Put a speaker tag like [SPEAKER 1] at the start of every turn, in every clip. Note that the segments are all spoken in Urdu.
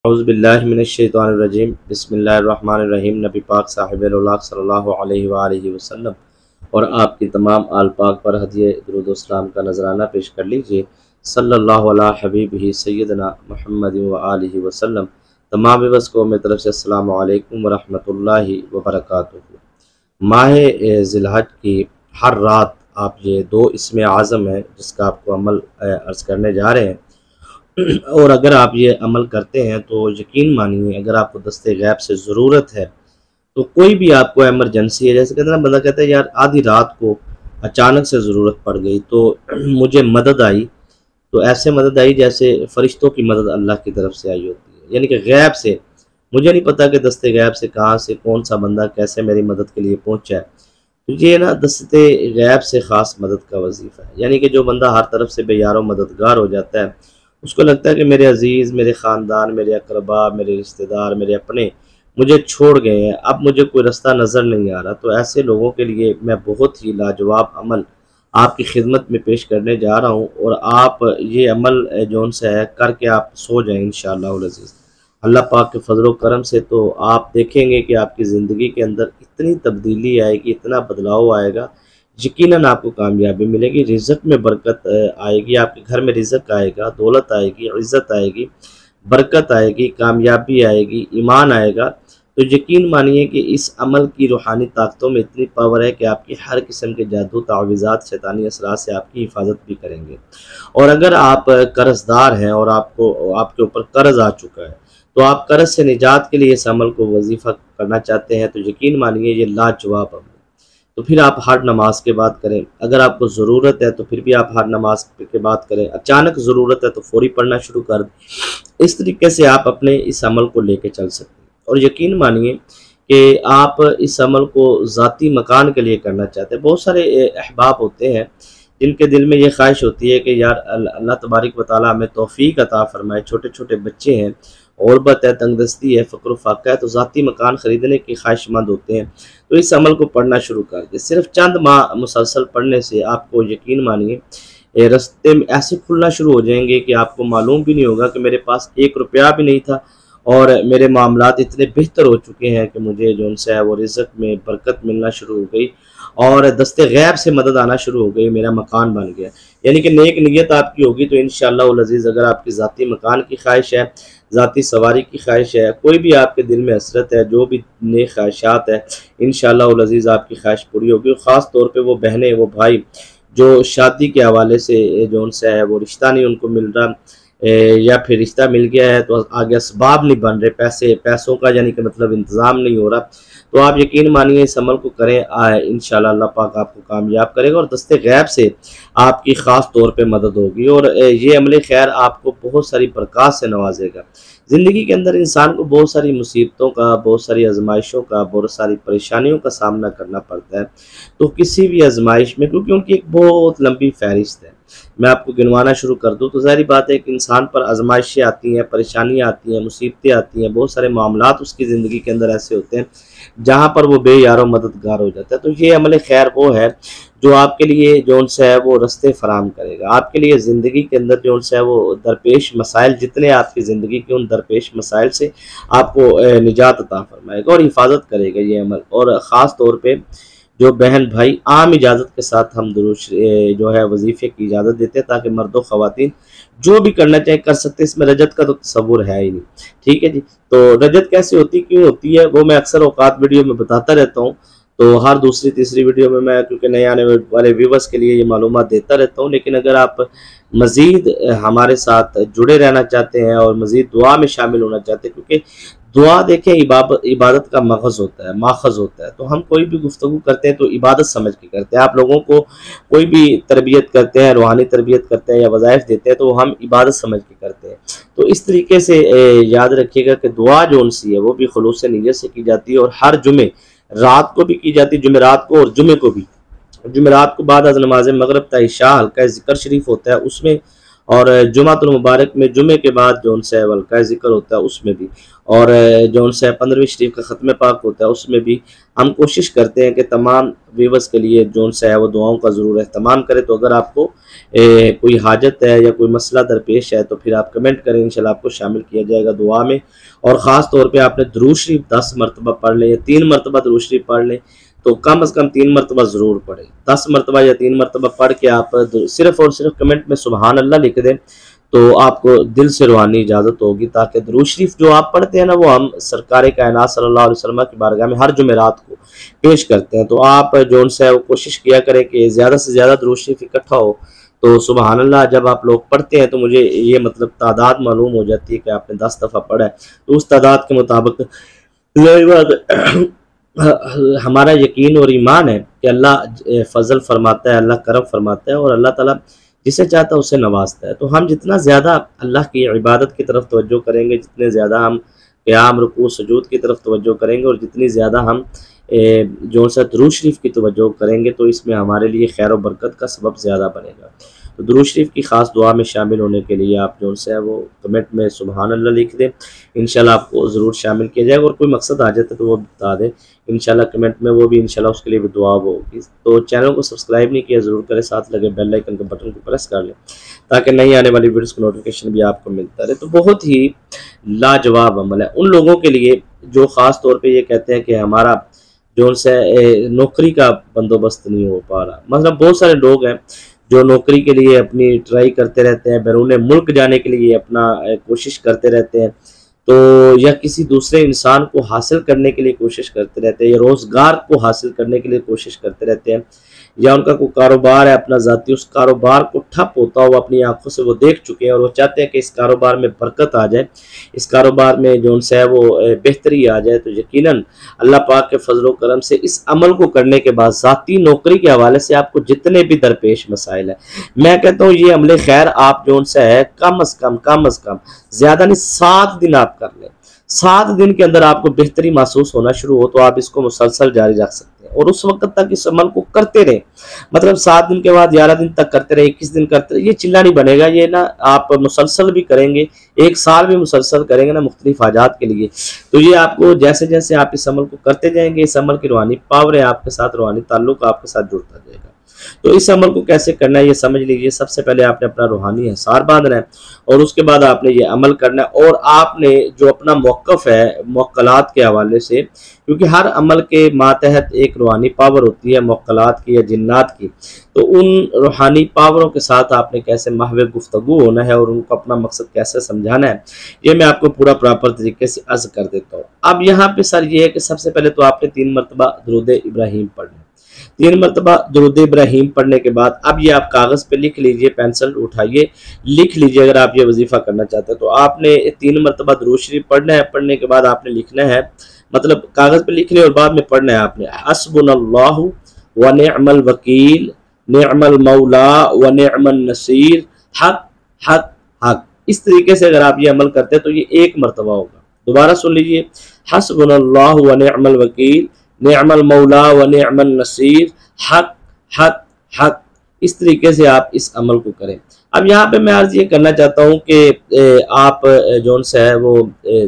[SPEAKER 1] اعوذ باللہ من الشیطان الرجیم بسم اللہ الرحمن الرحیم۔ نبی پاک صاحب الاولاق صلی اللہ علیہ وآلہ وسلم اور آپ کی تمام آل پاک پر ہدیہ درود و اسلام کا نذرانہ پیش کر لیجئے۔ صلی اللہ علی حبیبہ سیدنا محمد وآلہ وسلم۔ تمام ویورز کو میری طرف سے السلام علیکم ورحمۃ اللہ وبرکاتہ۔ ماہ ذی الحج کی ہر رات آپ یہ دو اسم اعظم ہیں جس کا آپ کو عمل عرض کرنے جا رہے ہیں، اور اگر آپ یہ عمل کرتے ہیں تو یقین مانیے اگر آپ کو دست غیب سے ضرورت ہے تو کوئی بھی آپ کو ایمرجنسی ہے، جیسے کہتے ہیں نا بندہ کہتا ہے یار آدھی رات کو اچانک سے ضرورت پڑ گئی تو مجھے مدد آئی، تو ایسے مدد آئی جیسے فرشتوں کی مدد اللہ کی طرف سے آئی ہوتی ہے، یعنی کہ غیب سے۔ مجھے نہیں پتا کہ دست غیب سے کہاں سے کون سا بندہ کیسے میری مدد کے لیے پہنچا ہے، تو یہ نا دست غیب سے خاص مدد کا وظیفہ ہے، یعنی کہ جو بندہ ہر طرف سے بے یار و مددگار ہو جاتا ہے، اس کو لگتا ہے کہ میرے عزیز، میرے خاندان، میرے اقربا، میرے رشتہ دار، میرے اپنے مجھے چھوڑ گئے ہیں، اب مجھے کوئی رستہ نظر نہیں آ رہا۔ تو ایسے لوگوں کے لیے میں بہت ہی لاجواب عمل آپ کی خدمت میں پیش کرنے جا رہا ہوں، اور آپ یہ عمل جون سے ہے کر کے آپ سو جائیں انشاءاللہ العزیز۔ اللہ پاک کے فضل و کرم سے تو آپ دیکھیں گے کہ آپ کی زندگی کے اندر اتنی تبدیلی آئے گی، اتنا بدلاؤ آئے گا، یقیناً آپ کو کامیابی ملے گی، رزق میں برکت آئے گی، آپ کے گھر میں رزق آئے گا، دولت آئے گی، عزت آئے گی، برکت آئے گی، کامیابی آئے گی، ایمان آئے گا۔ تو یقین مانیے کہ اس عمل کی روحانی طاقتوں میں اتنی پاور ہے کہ آپ کی ہر قسم کے جادو، تعویذات، شیطانی اثرات سے آپ کی حفاظت بھی کریں گے۔ اور اگر آپ قرض دار ہیں اور آپ کے اوپر قرض آ چکا ہے تو آپ قرض سے نجات کے لیے اس عمل کو وظیفہ کرنا چاہتے ہیں، تو یقین مانیے یہ لاجواب عمل، تو پھر آپ ہر نماز کے بعد کریں۔ اگر آپ کو ضرورت ہے تو پھر بھی آپ ہر نماز کے بعد کریں، اچانک ضرورت ہے تو فوری پڑھنا شروع کر دیں۔ اس طریقے سے آپ اپنے اس عمل کو لے کے چل سکتے ہیں، اور یقین مانیے کہ آپ اس عمل کو ذاتی مکان کے لیے کرنا چاہتے ہیں۔ بہت سارے احباب ہوتے ہیں جن کے دل میں یہ خواہش ہوتی ہے کہ یار اللہ تبارک و تعالیٰ ہمیں توفیق عطا فرمائے، چھوٹے چھوٹے بچے ہیں، غربت ہے، تنگ دستی ہے، فقر و فاقہ ہے، تو ذاتی مکان خریدنے کی خواہش مند ہوتے ہیں، تو اس عمل کو پڑھنا شروع کر دیں۔ صرف چند ماہ مسلسل پڑھنے سے آپ کو یقین مانیے رستے میں ایسے کھلنا شروع ہو جائیں گے کہ آپ کو معلوم بھی نہیں ہوگا کہ میرے پاس 1 روپیہ بھی نہیں تھا، اور میرے معاملات اتنے بہتر ہو چکے ہیں کہ مجھے جو ان سے ہے وہ رزق میں برکت ملنا شروع ہو گئی، اور دست غیب سے مدد آنا شروع ہو گئی، میرا مکان بن گیا۔ یعنی کہ نیک نیت آپ کی ہوگی تو انشاءاللہ العزیز اگر آپ کی ذاتی مکان کی خواہش ہے، ذاتی سواری کی خواہش ہے، کوئی بھی آپ کے دل میں حسرت ہے، جو بھی نیک خواہشات ہے، انشاءاللہ العزیز آپ کی خواہش پوری ہوگی۔ خاص طور پہ وہ بہنیں، وہ بھائی جو شادی کے حوالے سے جو ان سے ہے وہ رشتہ نہیں ان کو مل رہا، یا پھر رشتہ مل گیا ہے تو آگے اسباب نہیں بن رہے، پیسوں کا یعنی کہ مطلب انتظام نہیں ہو رہا، تو آپ یقین مانیے اس عمل کو کریں، انشاءاللہ اللہ پاک آپ کو کامیاب کرے گا، اور دست غیب سے آپ کی خاص طور پہ مدد ہوگی، اور یہ عمل خیر آپ کو بہت ساری برکات سے نوازے گا۔ زندگی کے اندر انسان کو بہت ساری مصیبتوں کا، بہت ساری آزمائشوں کا، بہت ساری پریشانیوں کا سامنا کرنا پڑتا ہے، تو کسی بھی آزمائش میں، کیونکہ ان کی ایک بہت لمبی فہرست ہے، میں آپ کو گنوانا شروع کر دوں تو ظاہری بات ہے کہ انسان پر آزمائشیں آتی ہیں، پریشانیاں آتی ہیں، مصیبتیں آتی ہیں، بہت سارے معاملات اس کی زندگی کے اندر ایسے ہوتے ہیں جہاں پر وہ بے یار و مددگار ہو جاتا ہے، تو یہ عمل خیر وہ ہے جو آپ کے لیے جو ان سے ہے وہ رستے فراہم کرے گا، آپ کے لیے زندگی کے اندر جو ان سے ہے وہ درپیش مسائل، جتنے آپ کی زندگی کے ان درپیش مسائل سے آپ کو نجات عطا فرمائے گا اور حفاظت کرے گا یہ عمل۔ اور خاص طور پہ جو بہن بھائی عام اجازت کے ساتھ ہم جو ہے وظیفے کی اجازت دیتے ہیں تاکہ مرد و خواتین جو بھی کرنا چاہیں کر سکتے، اس میں رجت کا تو تصور ہے ہی نہیں، ٹھیک ہے جی۔ تو رجت کیسے ہوتی، کیوں ہوتی ہے، وہ میں اکثر اوقات ویڈیو میں بتاتا رہتا ہوں، تو ہر دوسری تیسری ویڈیو میں کیونکہ نئے آنے والے ویورز کے لیے یہ معلومات دیتا رہتا ہوں، لیکن اگر آپ مزید ہمارے ساتھ جڑے رہنا چاہتے ہیں اور مزید دعا میں شامل ہونا چاہتے ہیں، کیونکہ دعا دیکھیں عبادت کا ماخذ ہوتا ہے، تو ہم کوئی بھی گفتگو کرتے ہیں تو عبادت سمجھ کے کرتے ہیں، آپ لوگوں کو کوئی بھی تربیت کرتے ہیں، روحانی تربیت کرتے ہیں یا وظائف دیتے ہیں تو ہم عبادت سمجھ کے کرتے ہیں، تو اس طریقے سے یاد رکھیے گا کہ دعا جو ان سی ہے وہ بھی خلوص نیت سے کی جاتی ہے، اور ہر جمعے رات کو بھی کی جاتی ہے، جمعرات کو اور جمعے کو بھی، جمعرات کو بعد از نماز مغرب تا عشاء ہلقہ ذکر شریف ہوتا ہے اس میں، اور جمعۃ المبارک میں جمعے کے بعد جو ان سے ولقائے ذکر ہوتا ہے اس میں بھی، اور جو ان سے 15ویں شریف کا ختم پاک ہوتا ہے اس میں بھی ہم کوشش کرتے ہیں کہ تمام ویورز کے لیے جو ان سے ہے وہ دعاؤں کا ضرور اہتمام کرے۔ تو اگر آپ کو کوئی حاجت ہے یا کوئی مسئلہ درپیش ہے تو پھر آپ کمنٹ کریں، انشاءاللہ آپ کو شامل کیا جائے گا دعا میں۔ اور خاص طور پہ آپ نے درود شریف 10 مرتبہ پڑھ لیں یا 3 مرتبہ درود شریف پڑھ لیں، تو کم از کم 3 مرتبہ ضرور پڑھیں۔ 10 مرتبہ یا 3 مرتبہ پڑھ کے آپ صرف اور صرف کمنٹ میں سبحان اللہ لکھ دیں تو آپ کو دل سے روحانی اجازت ہوگی، تاکہ درود شریف جو آپ پڑھتے ہیں نا وہ ہم سرکار کائنات صلی اللہ علیہ وسلم کی بارگاہ میں ہر جمعرات کو پیش کرتے ہیں۔ تو آپ جو ان سے وہ کوشش کیا کریں کہ زیادہ سے زیادہ درود شریف اکٹھا ہو۔ تو سبحان اللہ جب آپ لوگ پڑھتے ہیں تو مجھے یہ مطلب تعداد معلوم ہو جاتی ہے کہ آپ نے 10 دفعہ پڑھا ہے، تو اس تعداد کے مطابق ہمارا یقین اور ایمان ہے کہ اللہ فضل فرماتا ہے، اللہ کرم فرماتا ہے، اور اللہ تعالیٰ جسے چاہتا ہے اسے نوازتا ہے۔ تو ہم جتنا زیادہ اللہ کی عبادت کی طرف توجہ کریں گے، جتنے زیادہ ہم قیام رکوع سجود کی طرف توجہ کریں گے، اور جتنی زیادہ ہم جو سا درود شریف کی توجہ کریں گے، تو اس میں ہمارے لیے خیر و برکت کا سبب زیادہ بنے گا۔ تو درود شریف کی خاص دعا میں شامل ہونے کے لیے آپ جو سے ہے وہ کمنٹ میں سبحان اللہ لکھ دیں، انشاءاللہ آپ کو ضرور شامل کیا جائے گا۔ اور کوئی مقصد آ جاتا ہے تو وہ بتا دیں انشاءاللہ کمنٹ میں، وہ بھی انشاءاللہ اس کے لیے بھی دعا ہوگی۔ تو چینل کو سبسکرائب نہیں کیا ضرور کریں، ساتھ لگے بیل آئیکن کے بٹن کو پریس کر لیں تاکہ نئی آنے والی ویڈیوز کا نوٹیفیکیشن بھی آپ کو ملتا رہے۔ تو بہت ہی لاجواب عمل ہے ان لوگوں کے لیے جو خاص طور پہ یہ کہتے ہیں کہ ہمارا جو ان سے نوکری کا بندوبست نہیں ہو پا رہا۔ مطلب بہت سارے لوگ ہیں جو نوکری کے لیے اپنی ٹرائی کرتے رہتے ہیں، بیرون ملک جانے کے لیے اپنا کوشش کرتے رہتے ہیں، تو یا کسی دوسرے انسان کو حاصل کرنے کے لیے کوشش کرتے رہتے ہیں، یا روزگار کو حاصل کرنے کے لیے کوشش کرتے رہتے ہیں، یا ان کا کوئی کاروبار ہے اپنا ذاتی، اس کاروبار کو ٹھپ ہوتا ہو اپنی آنکھوں سے وہ دیکھ چکے ہیں، اور وہ چاہتے ہیں کہ اس کاروبار میں برکت آ جائے، اس کاروبار میں جو ان سے ہے وہ بہتری آ جائے۔ تو یقیناً اللہ پاک کے فضل و کرم سے اس عمل کو کرنے کے بعد ذاتی نوکری کے حوالے سے آپ کو جتنے بھی درپیش مسائل ہیں، میں کہتا ہوں یہ عمل خیر آپ جو ان سے ہے کم از کم زیادہ نہیں 7 دن آپ کر لیں۔ 7 دن کے اندر آپ کو بہتری محسوس ہونا شروع ہو تو آپ اس کو مسلسل جاری رکھ سکتے ہیں، اور اس وقت تک اس عمل کو کرتے رہیں۔ مطلب 7 دن کے بعد 11 دن تک کرتے رہے، 21 دن کرتے رہے، یہ چلا نہیں بنے گا۔ یہ نا آپ مسلسل بھی کریں گے، 1 سال بھی مسلسل کریں گے نا مختلف حاجات کے لیے، تو یہ آپ کو جیسے جیسے آپ اس عمل کو کرتے جائیں گے، اس عمل کی روحانی پاور ہے آپ کے ساتھ، روحانی تعلق آپ کے ساتھ جڑتا جائے گا۔ تو اس عمل کو کیسے کرنا ہے یہ سمجھ لیجئے۔ سب سے پہلے آپ نے اپنا روحانی حصار باندھنا ہے، اور اس کے بعد آپ نے یہ عمل کرنا ہے، اور آپ نے جو اپنا موقف ہے موکلات کے حوالے سے، کیونکہ ہر عمل کے ماتحت ایک روحانی پاور ہوتی ہے موکلات کی یا جنات کی، تو ان روحانی پاوروں کے ساتھ آپ نے کیسے محو گفتگو ہونا ہے اور ان کو اپنا مقصد کیسے سمجھانا ہے، یہ میں آپ کو پورا پراپر طریقے سے عرض کر دیتا ہوں۔ اب یہاں پہ سر یہ ہے کہ سب سے پہلے تو آپ نے 3 مرتبہ درود ابراہیم پڑھنا ہے۔ 3 مرتبہ درود ابراہیم پڑھنے کے بعد اب یہ آپ کاغذ پہ لکھ لیجئے، پینسل اٹھائیے لکھ لیجئے۔ اگر آپ یہ وظیفہ کرنا چاہتے ہیں تو آپ نے 3 مرتبہ درود شریف پڑھنا ہے۔ پڑھنے کے بعد آپ نے لکھنا ہے، مطلب کاغذ پہ لکھنے اور بعد میں پڑھنا ہے آپ نے حسبنا اللہ ونعم الوکیل نعم المولا ونعم النصیر حق حق حق۔ اس طریقے سے اگر آپ یہ عمل کرتے ہیں تو یہ 1 مرتبہ ہوگا۔ دوبارہ سن لیجئے، حسبنا اللہ ونعم الوکیل نعم المولا ونعم النصیر حق حق حق۔ اس طریقے سے آپ اس عمل کو کریں۔ اب یہاں پہ میں عرض یہ کرنا چاہتا ہوں کہ آپ جون سے ہے وہ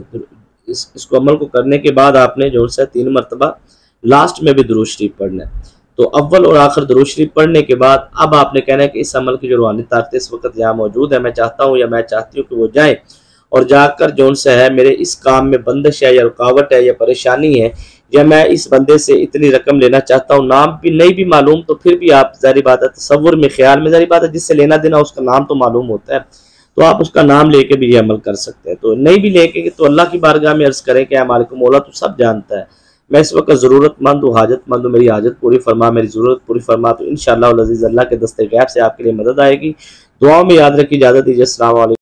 [SPEAKER 1] اس کو عمل کو کرنے کے بعد آپ نے جون سے 3 مرتبہ لاسٹ میں بھی درود شریف پڑھنا ہے۔ تو اول اور آخر درود شریف پڑھنے کے بعد اب آپ نے کہنا ہے کہ اس عمل کی جو روحانی طاقت اس وقت یہاں موجود ہے، میں چاہتا ہوں یا میں چاہتی ہوں کہ وہ جائیں اور جا کر جون سے ہے میرے اس کام میں بندش ہے یا رکاوٹ ہے یا پریشانی ہے، یا میں اس بندے سے اتنی رقم لینا چاہتا ہوں، نام بھی نہیں بھی معلوم تو پھر بھی آپ ظاہری بات ہے تصور میں خیال میں ظاہری بات ہے جس سے لینا دینا اس کا نام تو معلوم ہوتا ہے، تو آپ اس کا نام لے کے بھی یہ عمل کر سکتے ہیں۔ تو نہیں بھی لے کے تو اللہ کی بارگاہ میں عرض کریں کہ ہمارے کو مولا تو سب جانتا ہے، میں اس وقت ضرورت مند ہوں، حاجت مند ہوں، میری حاجت پوری فرما، میری ضرورت پوری فرما، تو انشاءاللہ العزیز اللہ کے دست غیب سے آپ کے لیے مدد آئے گی۔ دعاؤں میں یاد رکھیے، اجازت دیجیے، السلام علیکم۔